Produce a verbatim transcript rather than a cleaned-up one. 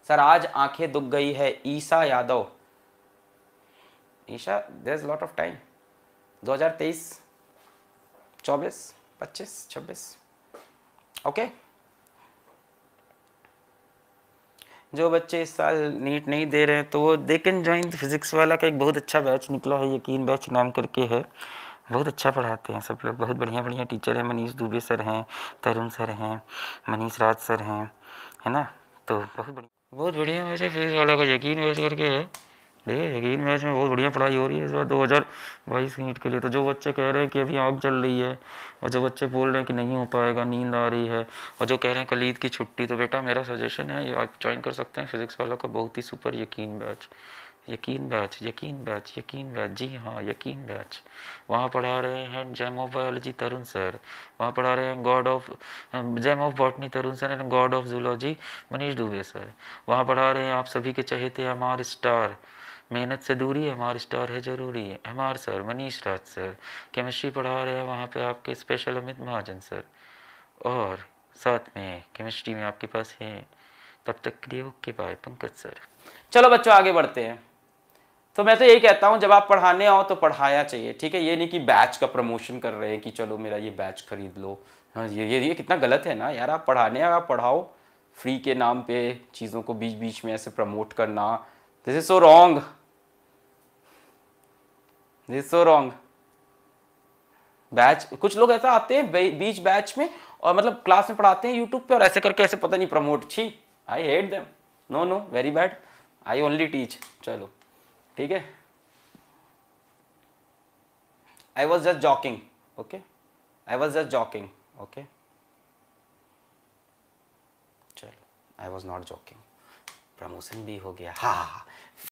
Sir आज आंखें दुख गई है, Isha Yadav. Isha there is lot of time, दो हज़ार तेईस, चौबीस, पच्चीस, छब्बीस। ओके, जो बच्चे इस साल नीट नहीं दे रहे हैं तो वो they can join physics Wallah का एक बहुत अच्छा बैच निकला है, यकीन बैच नाम करके है। बहुत अच्छा पढ़ाते हैं सब लोग, बहुत बढ़िया बढ़िया टीचर हैं। मनीष दुबे सर हैं, तरुण सर हैं, मनीष राज सर हैं, है ना। तो बहुत बढ़िया बहुत बढ़िया बैच है फिजिक्स वाला का, यकीन बैच करके है। देखिए यकीन बैच में बहुत बढ़िया पढ़ाई हो रही है इस बार दो हज़ार बाईस नीट के लिए। तो जो बच्चे कह रहे हैं कि अभी आग चल रही है, और जो बच्चे बोल रहे हैं कि नहीं हो पाएगा, नींद आ रही है, और जो कह रहे हैं कल ईद की छुट्टी, तो बेटा मेरा सजेशन है ये आप ज्वाइन कर सकते हैं फिजिक्स वाला का, बहुत ही super Yakeen batch. Yakeen batch, Yakeen batch, Yakeen batch, जी हाँ यकीन बैच। वहाँ पढ़ा रहे हैं gem of biology Tarun sir, वहाँ पढ़ा रहे हैं god of gem of botany Tarun sir and god of zoology Manish Dubey sir. वहाँ पढ़ा रहे हैं आप सभी के चहेते एम आर स्टार, मेहनत से दूरी है, एम आर स्टार है जरूरी है, M R sir, Manish Raj sir. Chemistry पढ़ा रहे हैं वहाँ पे आपके स्पेशल अमित महाजन सर, और साथ में केमिस्ट्री में आपके पास है तब तक के लिए ओके बाय पंकज सर। चलो बच्चों आगे बढ़ते हैं। तो मैं तो यही कहता हूँ जब आप पढ़ाने आओ तो पढ़ाया चाहिए, ठीक है। ये नहीं कि बैच का प्रमोशन कर रहे हैं कि चलो मेरा ये बैच खरीद लो। हाँ, ये ये ये कितना गलत है ना यार। आप पढ़ाने आओ, आप पढ़ाओ, फ्री के नाम पे चीज़ों को बीच बीच में ऐसे प्रमोट करना, this is so wrong, this is so wrong. Batch कुछ लोग ऐसा आते हैं बीच बैच में और मतलब क्लास में पढ़ाते हैं यूट्यूब पे और ऐसे करके ऐसे पता नहीं प्रमोट, छी I hate them, no no very bad, I only teach. चलो ठीक है, I was just joking, okay? I was just joking, okay? चलो, I was not joking. Promotion भी हो गया, हाँ।